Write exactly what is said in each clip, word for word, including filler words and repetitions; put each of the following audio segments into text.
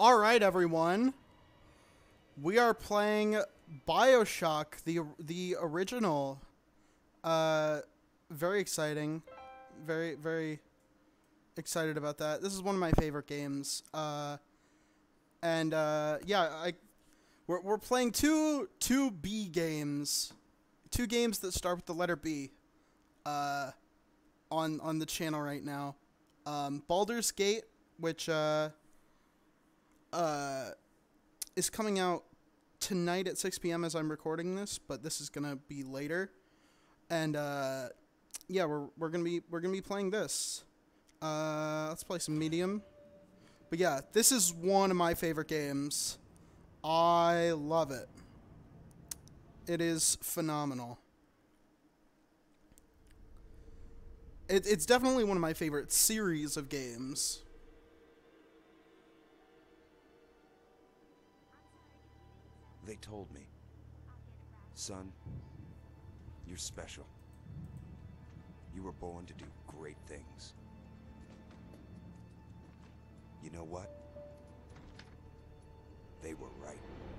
All right, everyone. We are playing BioShock, the the original. Uh, very exciting. Very very excited about that. This is one of my favorite games. Uh, and uh, yeah, I we're we're playing two two B games, two games that start with the letter B. Uh, on on the channel right now. Um, Baldur's Gate, which uh. Uh, is coming out tonight at six p m as I'm recording this, but this is gonna be later. And uh, yeah, we're we're gonna be we're gonna be playing this. Uh, let's play some medium. But yeah, this is one of my favorite games. I love it. It is phenomenal. It, it's definitely one of my favorite series of games. They told me, son, you're special. You were born to do great things. You know what? They were right.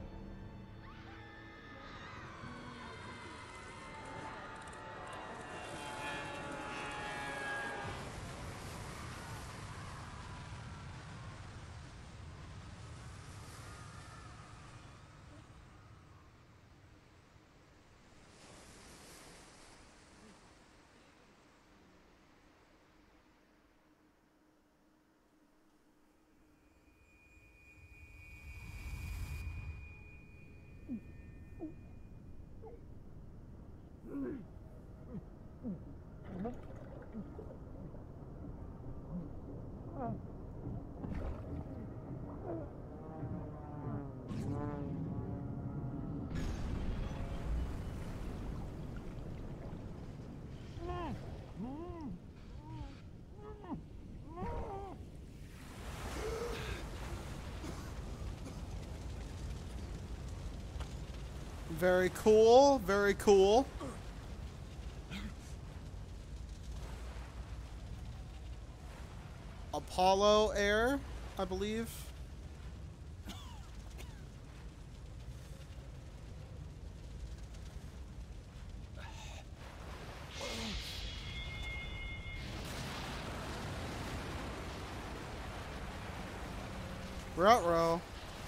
Very cool, very cool. Apollo Air, I believe. Ruh-roh.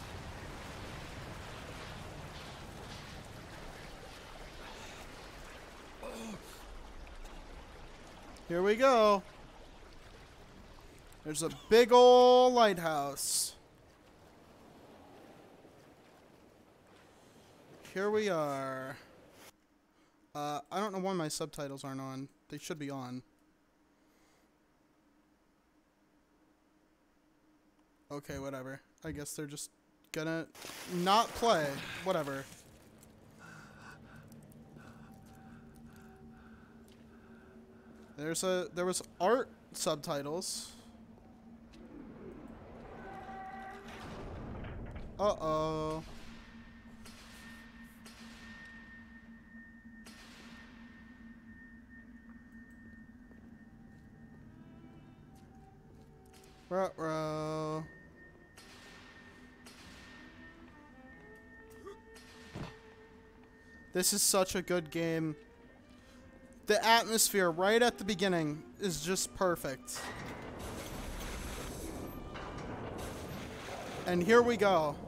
Here we go. There's a big ol' lighthouse. Here we are. Uh, I don't know why my subtitles aren't on. They should be on. Okay, whatever. I guess they're just gonna not play. Whatever. There's a there was art subtitles. Uh-oh. Ruh-roh. This is such a good game. The atmosphere right at the beginning is just perfect. And here we go.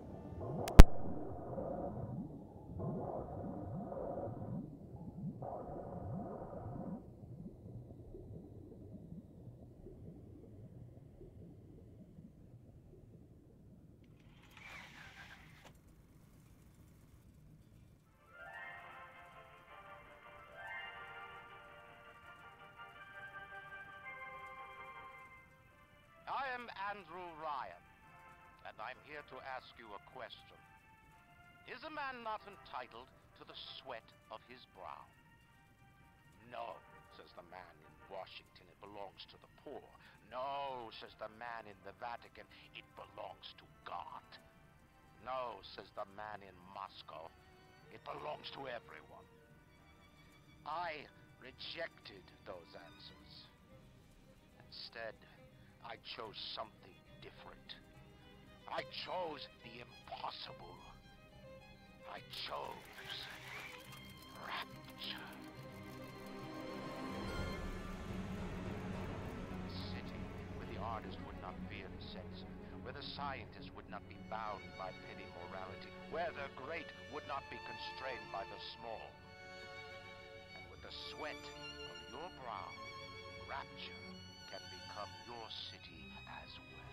I am Andrew Ryan, and I'm here to ask you a question. Is a man not entitled to the sweat of his brow? No, says the man in Washington, it belongs to the poor. No, says the man in the Vatican, it belongs to God. No, says the man in Moscow, it belongs to everyone. I rejected those answers. Instead, I chose something different. I chose the impossible. I chose Rapture. A city where the artist would not fear the censor, where the scientist would not be bound by petty morality, where the great would not be constrained by the small. And with the sweat of your brow, Rapture can become your city as well.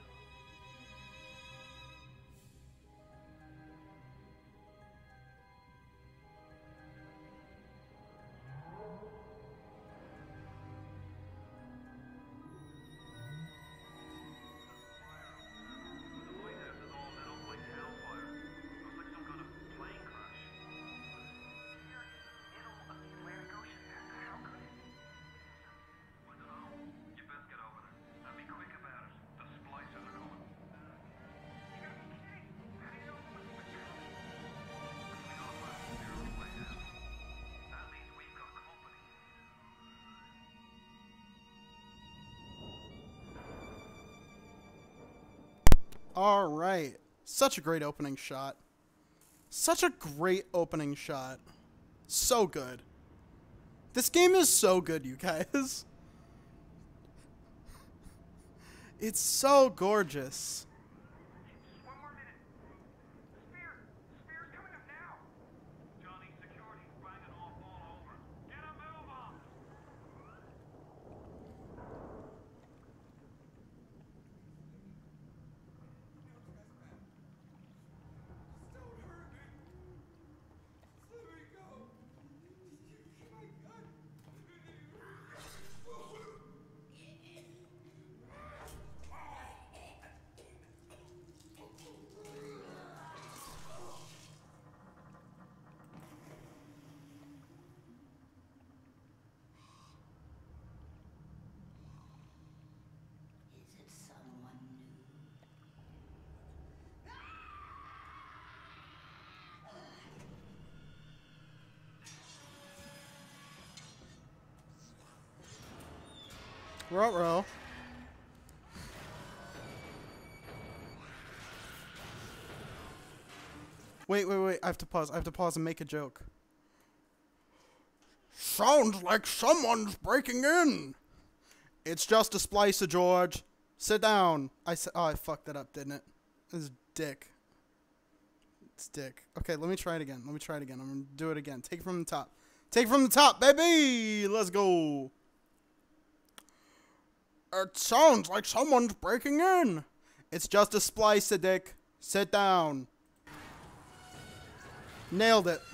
All right. Such a great opening shot. Such a great opening shot. So good. This game is so good, you guys. It's so gorgeous. One more minute. Spear! Spear's coming up now! Johnny, security's banging off all over. Get a move on! Don't hurt me! Let me go! My God! Is it someone new? Ruh-roh. Wait, wait, wait. I have to pause. I have to pause and make a joke. Sounds like someone's breaking in. It's just a splicer, George. Sit down. I said, oh, I fucked that up, didn't it? This is dick. It's dick. Okay, let me try it again. Let me try it again. I'm gonna do it again. Take it from the top. Take it from the top, baby. Let's go. It sounds like someone's breaking in. It's just a splicer, dick. Sit down. Nailed it.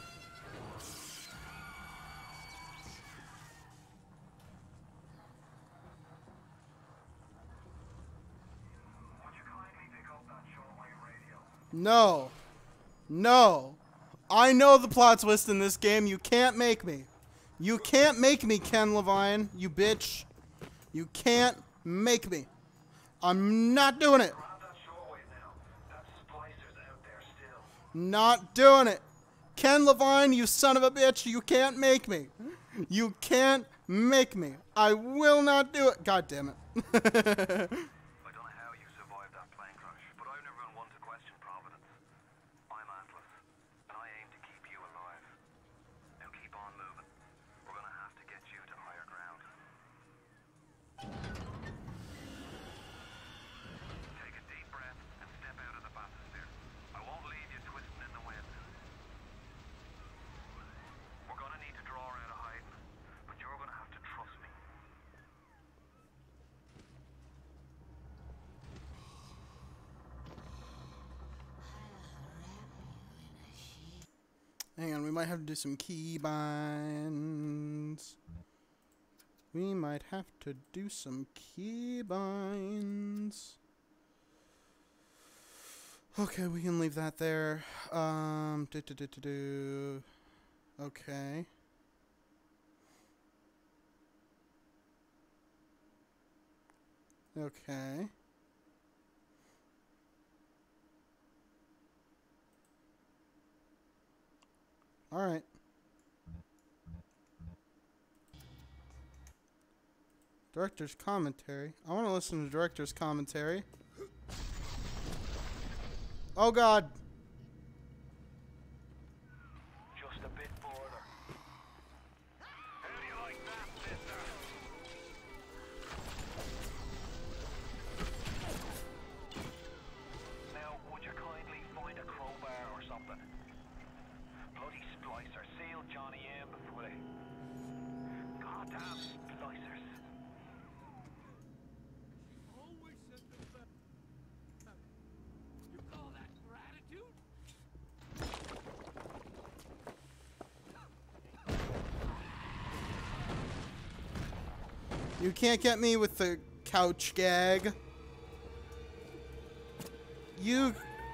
Would you kindly pick up that shortwave radio? No. No. I know the plot twist in this game. You can't make me. You can't make me, Ken Levine. You bitch. You can't make me. I'm not doing it. Grab that shortwave now. That splicer's out there still. Not doing it. Ken Levine, you son of a bitch. You can't make me. You can't make me. I will not do it. God damn it. I don't know how you survived that plane crash, but I've never been one to question Providence. I'm Atlas, and I aim to keep you alive. Now keep on moving. We're gonna have to get you to higher ground. Take a deep breath and step out of the bathysphere. I won't leave you twisting in the wind. We're gonna need to draw her out of hiding, but you're gonna have to trust me. Hang on, we might have to do some keybinds. We might have to do some keybinds. Okay, we can leave that there. Um, do, do, do, do, do. Okay. Okay. All right. Director's commentary. I want to listen to director's commentary. Oh god. Just a bit further. How do you like that, mister? Now, would you kindly find a crowbar or something? Bloody splicer. Seal Johnny in before they... Goddamn splicers. You call that gratitude? You can't get me with the couch gag. You...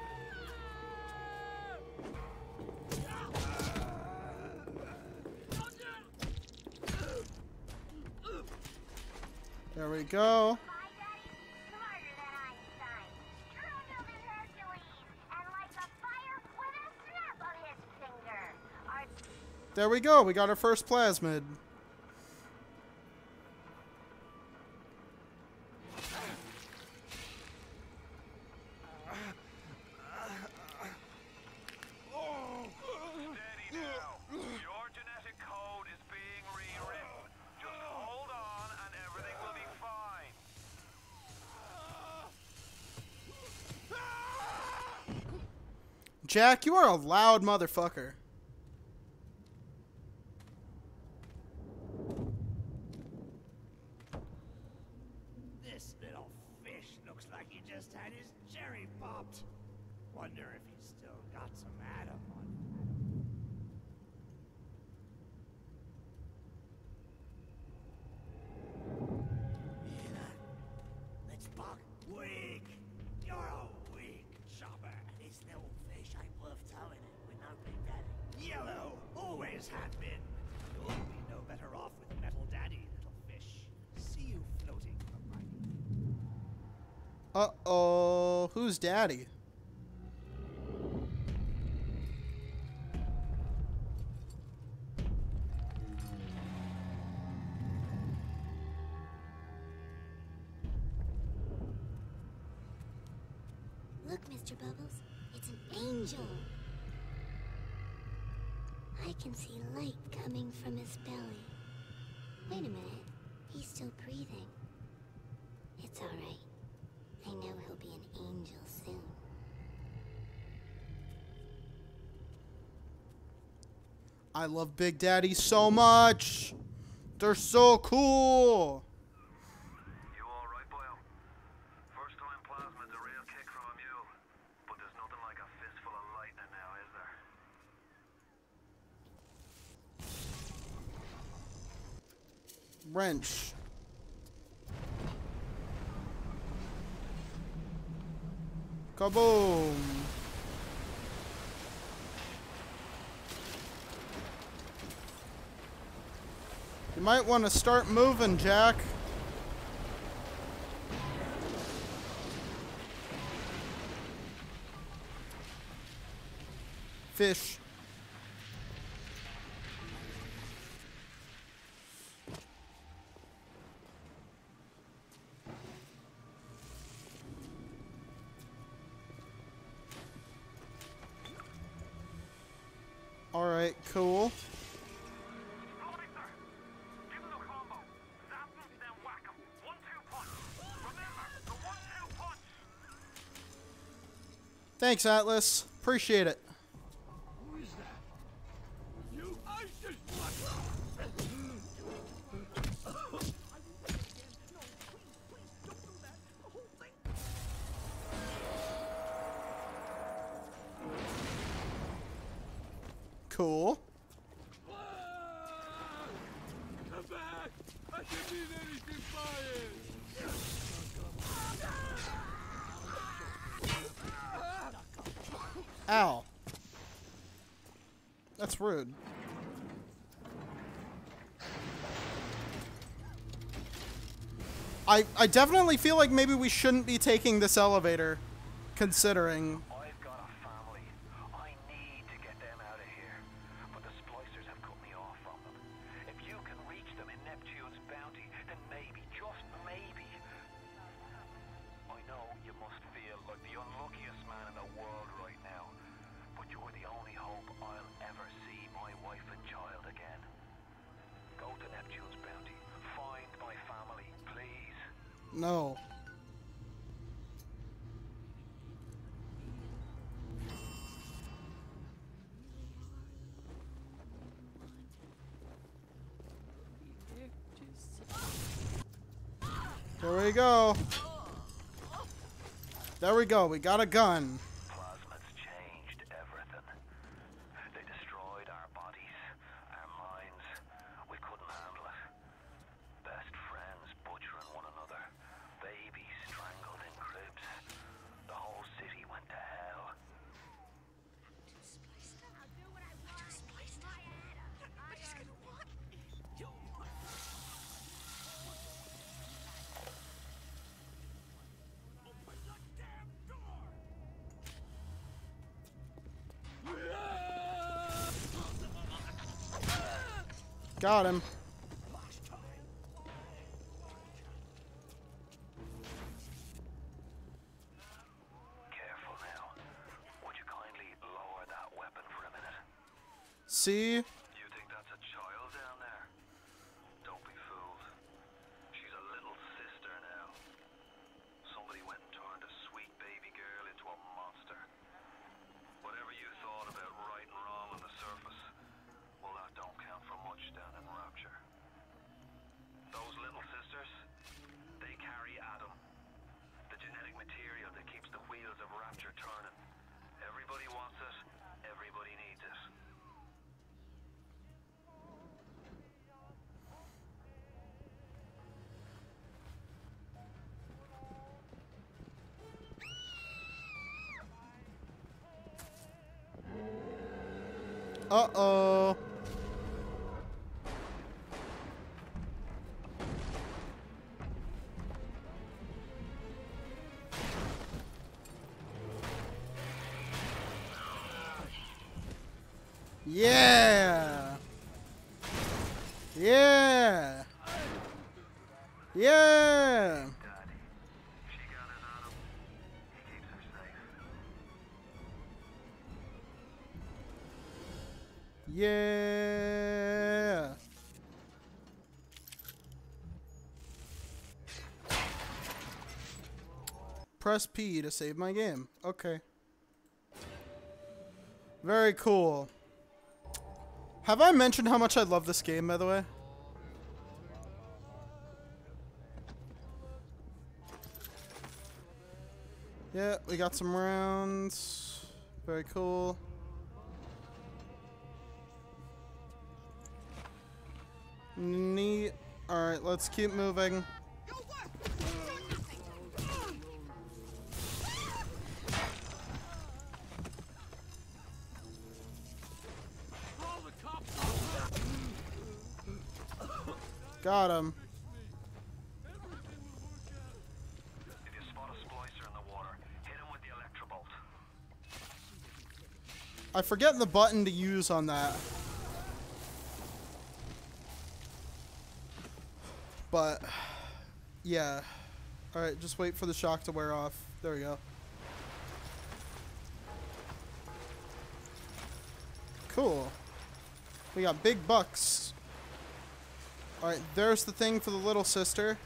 There we go. My daddy's smarter than Einstein, stronger than Hercules, and like a fire with a snap of his finger. Our There we go. We got our first plasmid. Steady now. Your genetic code is being rewritten. Just hold on and everything will be fine. Jack, you are a loud motherfucker. This little fish looks like he just had his cherry popped. Wonder if he's still got some Adam on him. Let's buck weak. You're a weak chopper. This little fish ain't worth towing it with no big daddy. Yellow always have been. You'll be no better off with metal daddy, little fish. See you floating from my... Uh-oh. Who's daddy? Look, Mister Bubbles, it's an angel. I can see light coming from his belly. Wait a minute, he's still breathing. It's all right. I know he'll be an angel soon. I love Big Daddy so much. They're so cool. You all right, Boyle? First time plasmid's a real kick from a mule. But there's nothing like a fistful of lightning now, is there? Wrench. Kaboom. You might want to start moving, Jack. Fish. All right, cool. Splicer! Give him the combo. Zap him, then whack him. One two punch. Remember, the one two punch. Thanks, Atlas. Appreciate it. Who is that? You ISIS Cool. Come back! I can need anything fired! Ow. That's rude. I I definitely feel like maybe we shouldn't be taking this elevator, considering. I've got a family. I need to get them out of here. But the splicers have cut me off from them. If you can reach them in Neptune's bounty, then maybe, just maybe... I know you must feel like the unluckiest man in the world right No. There we go. There we go. We got a gun. Plasmids changed everything. They destroyed our bodies, our minds. We couldn't handle it. Best friends butchering one another. Babies strangled in cribs. The whole city went to hell. Got him. Careful now. Would you kindly lower that weapon for a minute? See? You think that's a child down there? Don't be fooled. She's a little sister now. Somebody went and turned a sweet baby girl into a monster. Whatever you thought about right and wrong on the surface, well, that don't count for much down in Rapture. Those little sisters, they carry Adam, the genetic material that keeps the wheels of Rapture turning. Everybody wants it, everybody needs it. Uh-oh. Yeah. Yeah. Yeah. Daddy, she got his Adam. He keeps her safe. Yeah. Press P to save my game. Okay. Very cool. Have I mentioned how much I love this game, by the way? Yeah, we got some rounds. Very cool. Neat. Alright, let's keep moving. Got him. If you spot a splicer in the water, hit him with the electrobolt. I forget the button to use on that. But, yeah. Alright, just wait for the shock to wear off. There we go. Cool. We got big bucks. Alright, there's the thing for the little sister.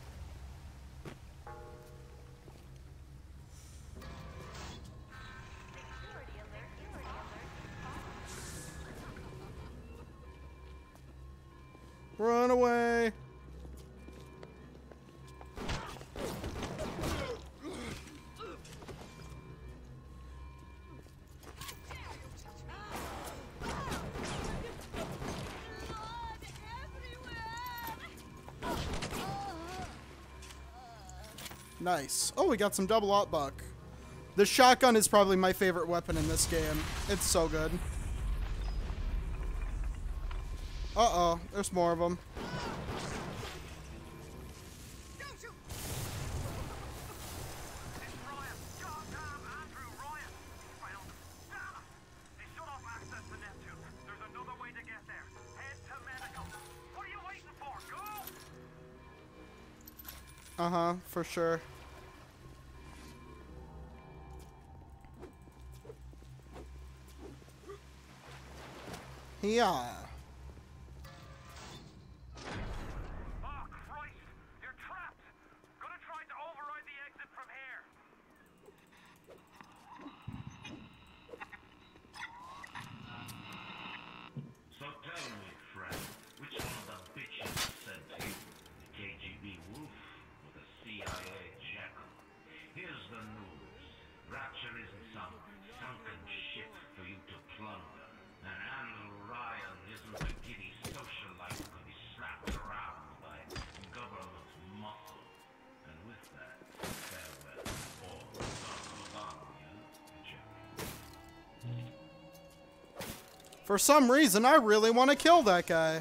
Run away. Nice. Oh, we got some double op buck. The shotgun is probably my favorite weapon in this game. It's so good. Uh-oh, there's more of them. Uh-huh, for sure. Yeah. Oh, Christ! You're trapped! Gonna try For some reason, I really want to kill that guy.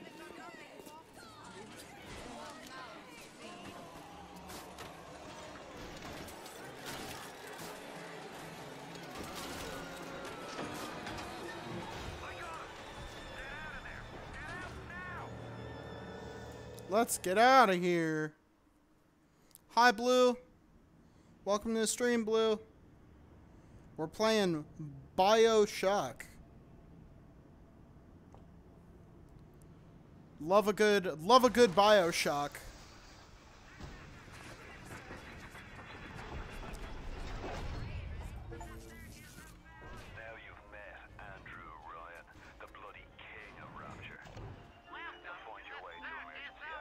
Let's get out of here. Hi, Blue. Welcome to the stream, Blue. We're playing BioShock. Love a good, love a good BioShock. Now you've met Andrew Ryan, the bloody king of Rapture. Now find your way to emergency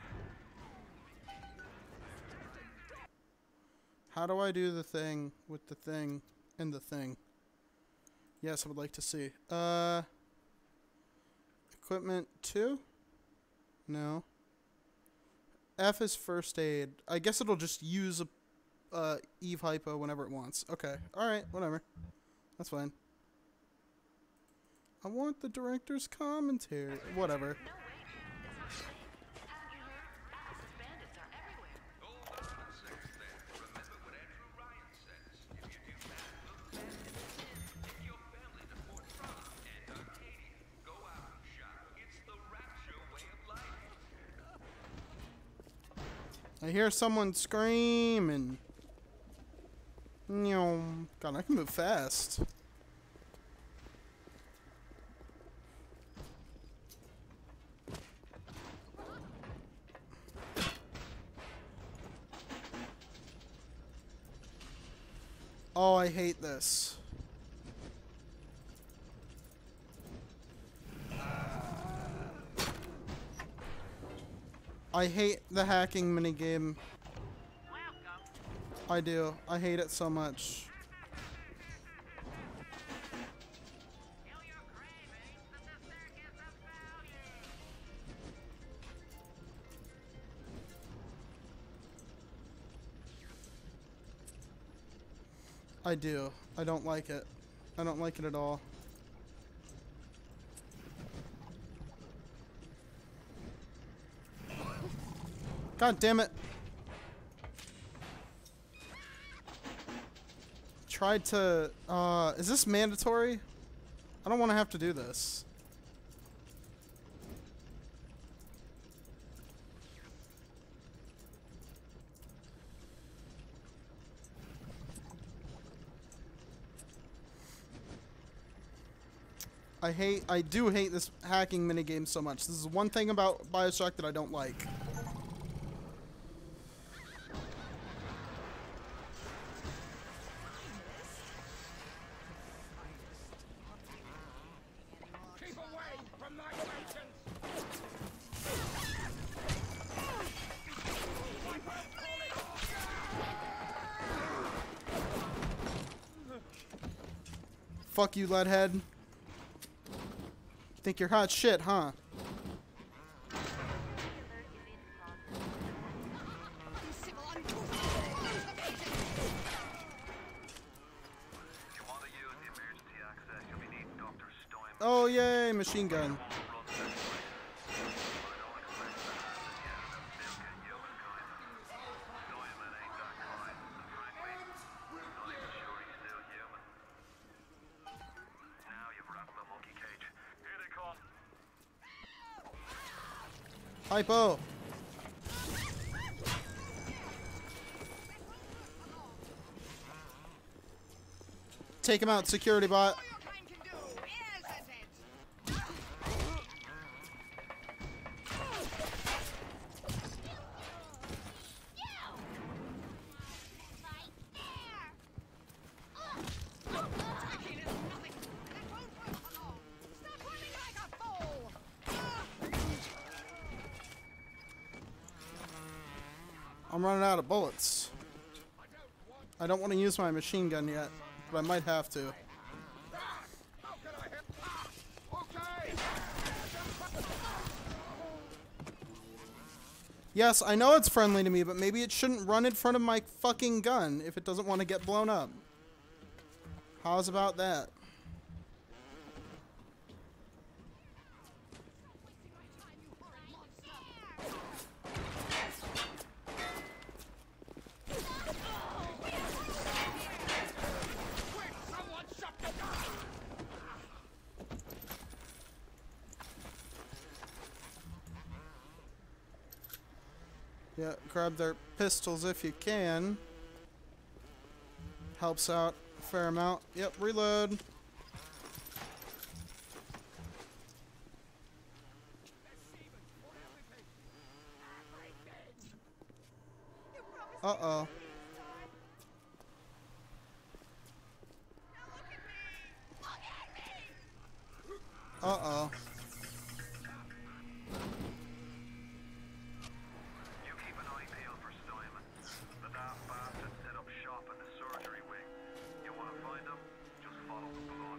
access. How do I do the thing with the thing and the thing? Yes, I would like to see. Uh, equipment two? No. F is first aid. I guess it'll just use a uh, Eve Hypo whenever it wants. Okay. Alright, whatever. That's fine. I want the director's commentary. Whatever. I hear someone screaming. God, I can move fast. Oh, I hate this. I hate the hacking minigame. I do. I hate it so much. I do. I don't like it. I don't like it at all. God damn it. Tried to, uh, is this mandatory? I don't want to have to do this. I hate, I do hate this hacking minigame so much. This is one thing about BioShock that I don't like. Fuck you, Leadhead. Think you're hot shit, huh? Oh, yay, machine gun. Hypo. Take him out, security bot. I'm running out of bullets. I don't want to use my machine gun yet, but I might have to. Yes, I know it's friendly to me, but maybe it shouldn't run in front of my fucking gun if it doesn't want to get blown up. How's about that? Yeah, grab their pistols if you can. Helps out a fair amount. Yep, reload. Uh-oh. Uh-oh. You keep an eye peeled for Steinman. The daft bastard set up shop in the surgery wing. You want to find him? Just follow the blood.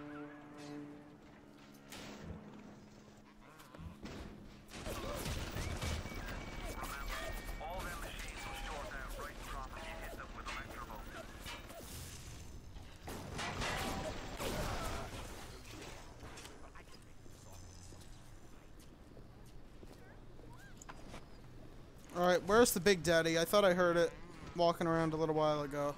Remember, all them machines will short out right and proper if you hit them with electrobolts. Alright, where's the Big Daddy? I thought I heard it walking around a little while ago.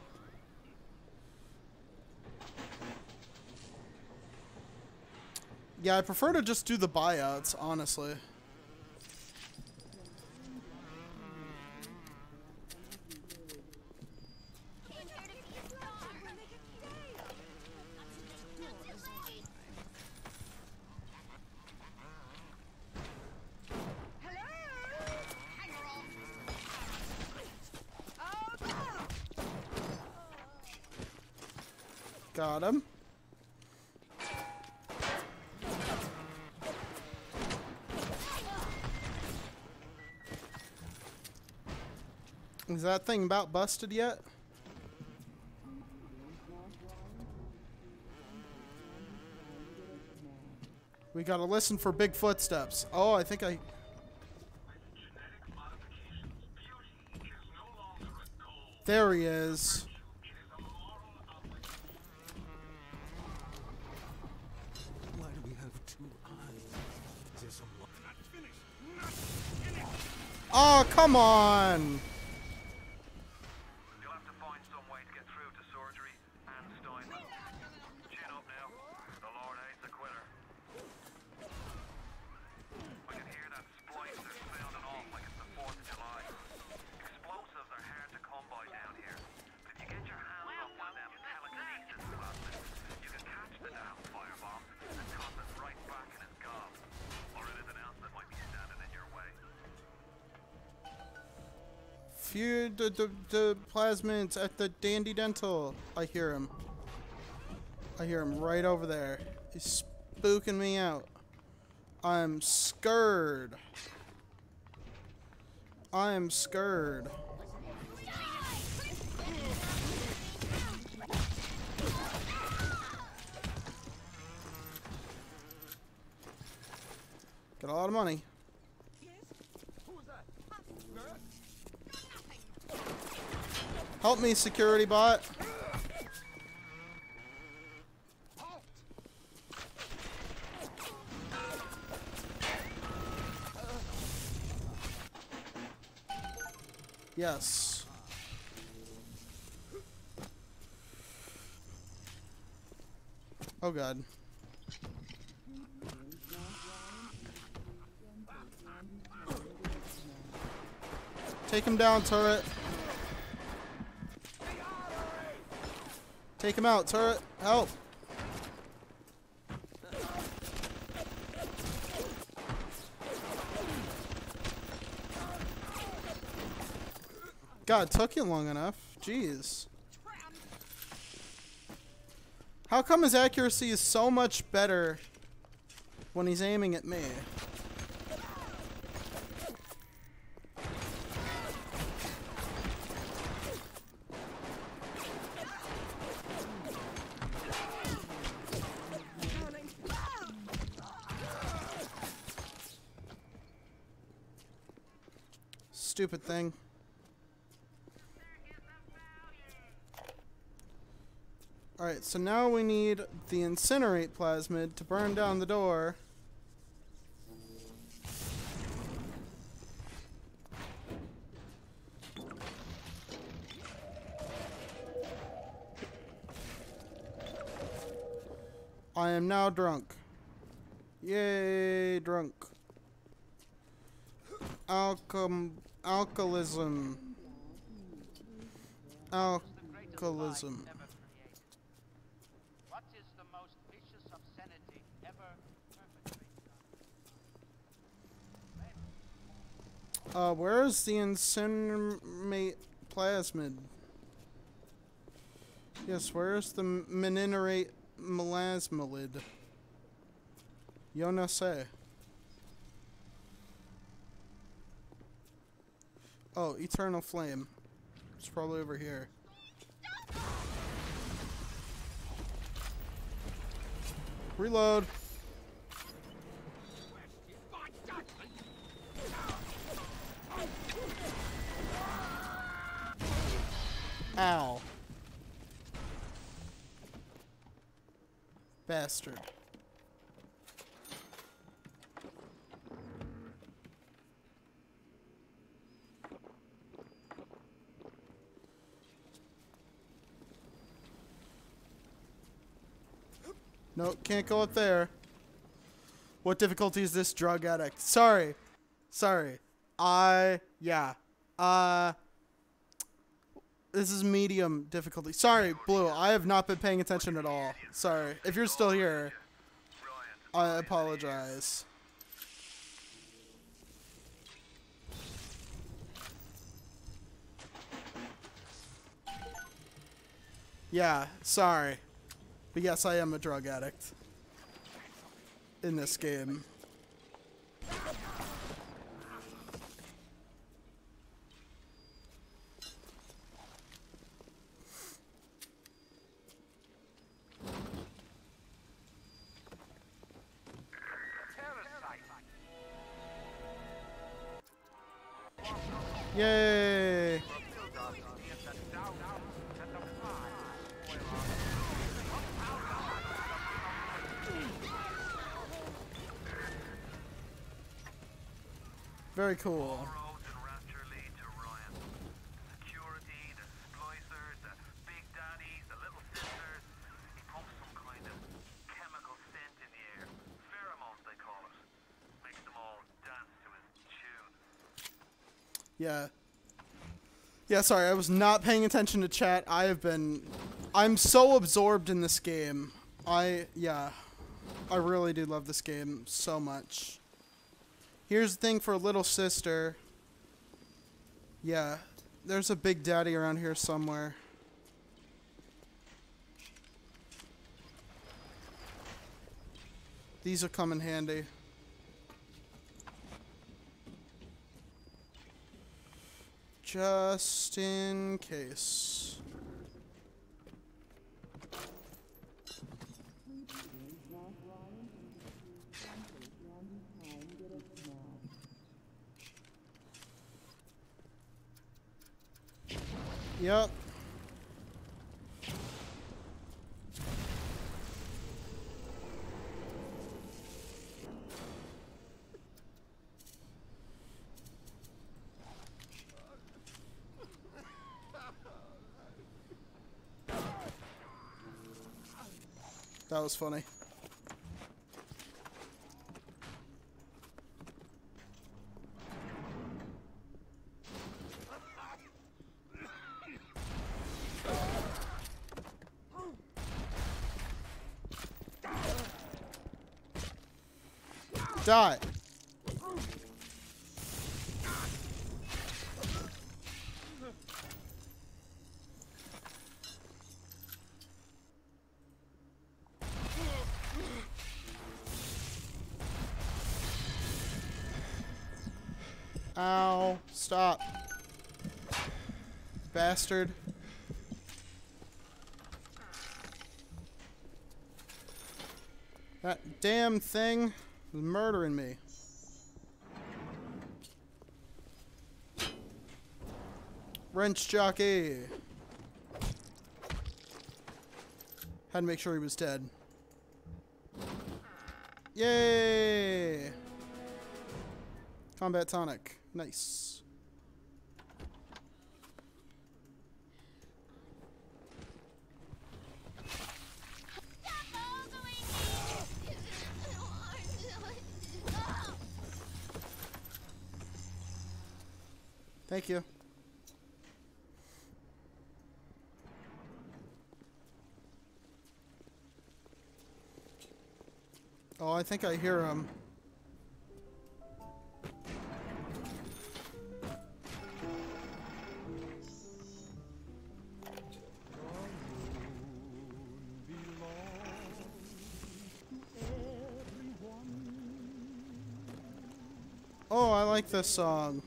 Yeah, I prefer to just do the buyouts, honestly. Got him. Is that thing about busted yet? We gotta listen for big footsteps. Oh, I think I... There he is. Why do we have two eyes? Is there some Oh, come on! You'll have to find some way to get through to surgery and Steinman. Chin up now. The Lord hates a quitter. I can hear that splicer sounding off like it's the fourth of July. Explosives are hard to come by down here. But if you get your hands on one of them telekinesis plasmids, you can catch the damn firebomb and toss it right back in its gob. Or anything else that might be standing in your way. Few the, the, the plasmids at the Dandy Dental. I hear him. I hear him right over there. He's spooking me out. I'm scared. I am scared. Got a lot of money. Help me, security bot. Yes. Oh God. Take him down, turret. Take him out, turret. Help. God, it took you long enough. Jeez. How come his accuracy is so much better when he's aiming at me? Stupid thing. Alright, so now we need the incinerate plasmid to burn down the door. I am now drunk. Yay, drunk. Alchem Alcoholism. The greatest Alcoholism. lie ever created. What is the most vicious obscenity ever perpetrated on? Uh, where's the incinerate plasmid? Yes, where's the minerate melasmolid? Yo no sé. Oh, eternal flame. It's probably over here. Reload. Ow. Bastard. Nope, can't go up there. What difficulty is this drug addict? Sorry. Sorry. I, yeah. Uh, this is medium difficulty. Sorry, Blue. I have not been paying attention at all. Sorry. If you're still here, I apologize. Yeah, sorry. But yes, I am a drug addict. In this game. Yay! Very cool. All roads in Rapture lead to Ryan. Security, the splicers, the big daddies, the little sisters. He pumps some kind of chemical scent in the air. Pheromones, they call it. Makes them all dance to his tune. Yeah. Yeah, sorry, I was not paying attention to chat. I have been... I'm so absorbed in this game. I... Yeah. I really do love this game so much. Here's the thing for a little sister. Yeah. There's a big daddy around here somewhere. These will come in handy. Just in case. Yep. That was funny. Die. Ow. Stop. Bastard. That damn thing was murdering me. Wrench jockey. Had to make sure he was dead. Yay! Combat tonic. Nice. Thank you. Oh, I think I hear him. Oh, I like this song.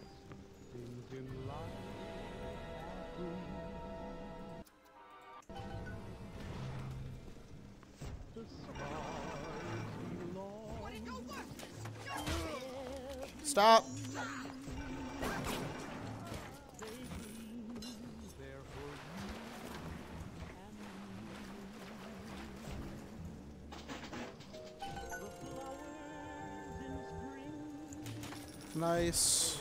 Stop. Nice.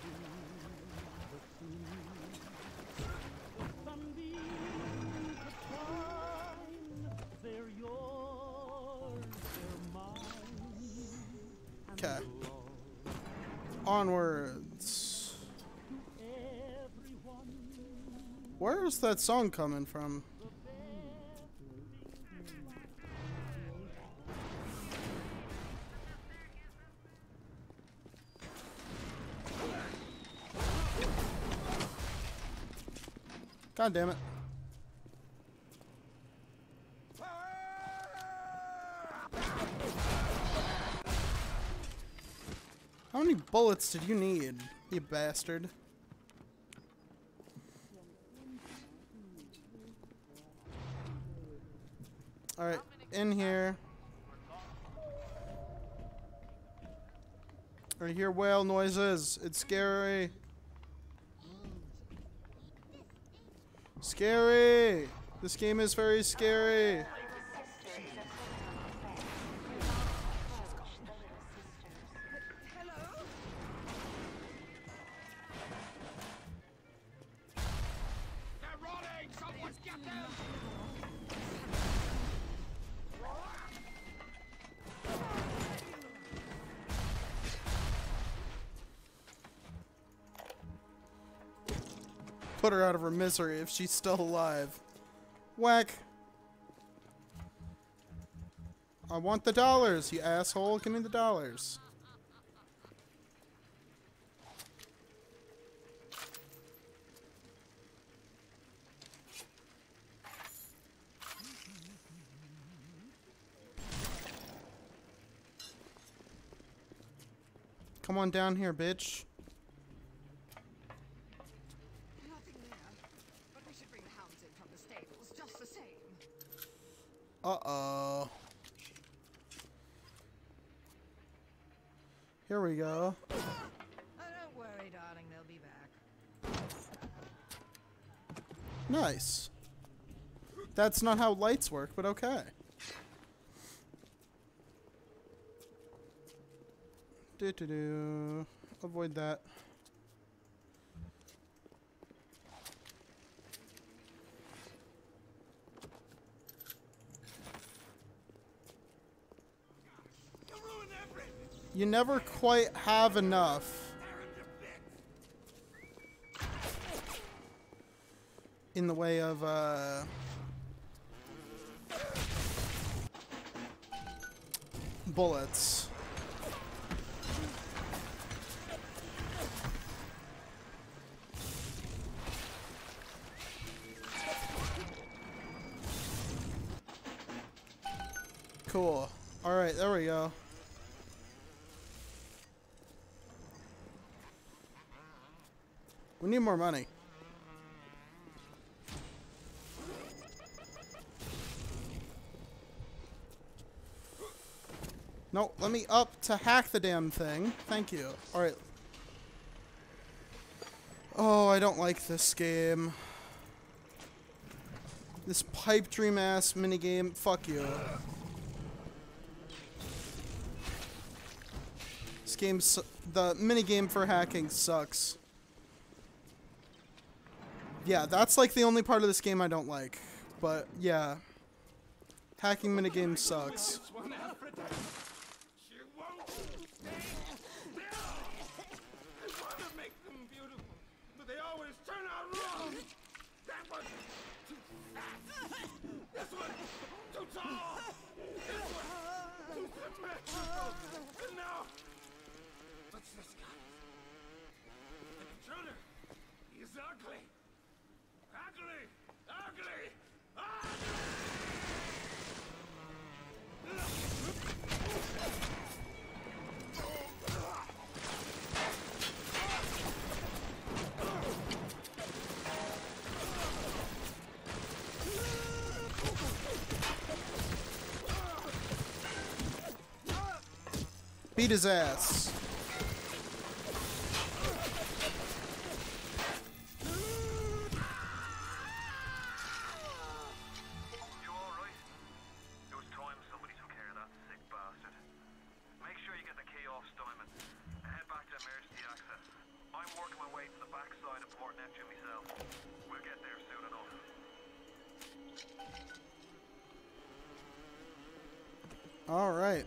Okay. Onwards. Where is that song coming from? God damn it. How many bullets did you need, you bastard? Alright, in here. I hear whale noises. It's scary. Scary! This game is very scary. Put her out of her misery if she's still alive. Whack. I want the dollars, you asshole. Give me the dollars. Come on down here, bitch. Uh-oh. Here we go. Oh, don't worry, darling. They'll be back. Nice. That's not how lights work, but okay. Do-do-do. Avoid that. You never quite have enough in the way of uh bullets. Cool. All right, there we go. We need more money. No, let me up to hack the damn thing. Thank you. Alright. Oh, I don't like this game. This pipe dream ass minigame. Fuck you. This game, su- the minigame for hacking sucks. Yeah, that's like the only part of this game I don't like. But yeah, hacking minigame sucks. they always turn out wrong. That one too fat. This one too tall. This one too symmetrical. And now, what's this guy? An intruder. He's ugly. Ugly. Ugly. Ugly. Beat his ass. You alright? It was time somebody took care of that sick bastard. Make sure you get the key off Steinman and head back to emergency access. I'm working my way to the backside of Port Neptune myself. We'll get there soon enough. All right.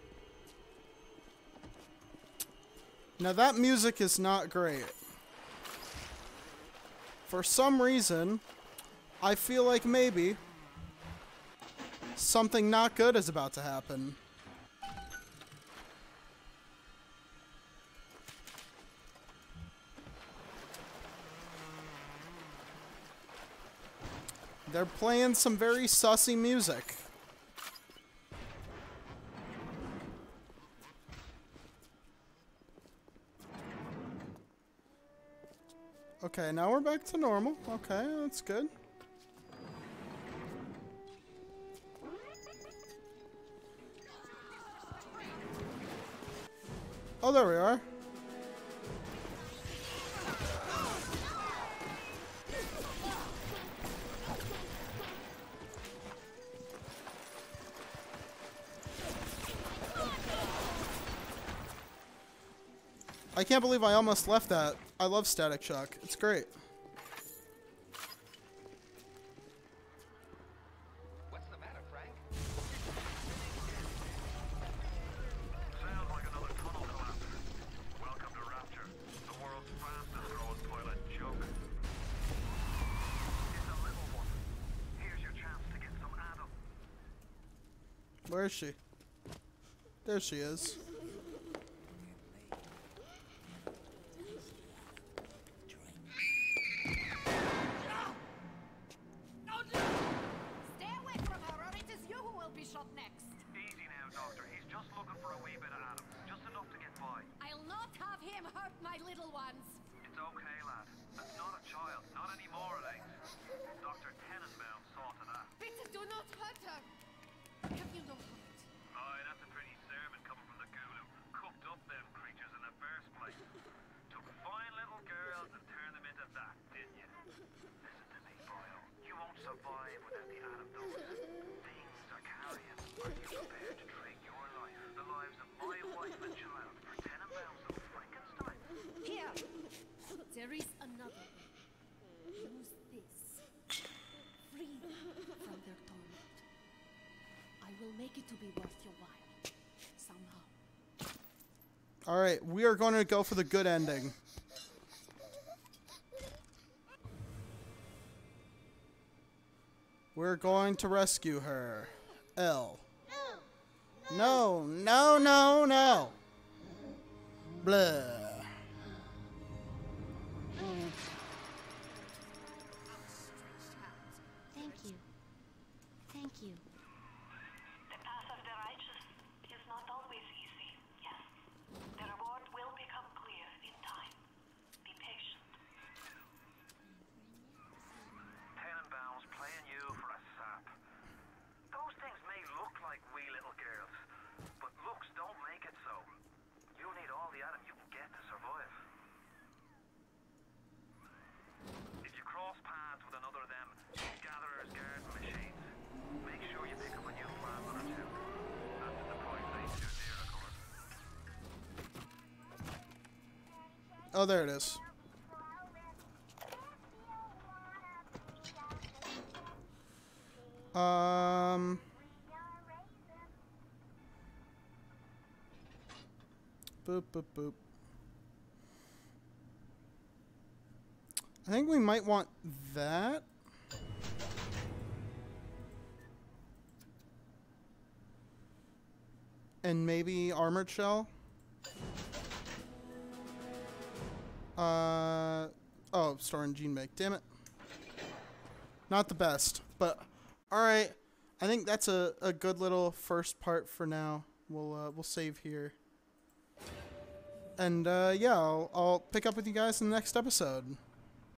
Now that music is not great. For some reason, I feel like maybe something not good is about to happen. They're playing some very sussy music. Okay, now we're back to normal. Okay, that's good. Oh, there we are. I can't believe I almost left that. I love Static Shock. It's great. What's the matter, Frank? Sounds like another tunnel collapse. Welcome to Rapture, the world's fastest growing toilet joke. It's a little one. Here's your chance to get some Adam. Where is she? There she is. Easy now, Doctor. He's just looking for a wee bit of Adam. Just enough to get by. I'll not have him hurt my little ones. It's okay, lad. That's not a child. Not anymore, it ain't. Doctor Tenenbaum saw to that. Peter, do not hurt her. Have you no heart? Aye, that's a pretty sermon coming from the ghoul who cooked up them creatures in the first place. Took fine little girls and turned them into that, didn't you? Listen to me, Boyle. You won't survive without the Adam doses. Things are carrying. Are you prepared to trade your life, the lives of my wife and child, for Tenenbaum's little Frankenstein? Here. There is another way. Use this. Free them from their torment. I will make it to be worth your while. Somehow. Alright, we are going to go for the good ending. We're going to rescue her. L. No, no, no, no. Blah. Thank you. Thank you. The path of the righteous is not always easy, yes. The reward will become clear in time. Be patient. Tenenbaum's playing you for a sap. Those things may look like wee little girls, but looks don't make it so. You need all the Adam you can get to survive. If you cross paths with another of them gatherers garden machines, make sure you pick up a new plasma or two. That's the price they do dear, of course. Oh, there it is. Um... Boop, boop, boop. I think we might want that. And maybe armored shell. Uh, oh, storing gene bank. Damn it. Not the best, but all right. I think that's a, a good little first part for now. We'll uh, we'll save here. And uh, yeah, I'll, I'll pick up with you guys in the next episode.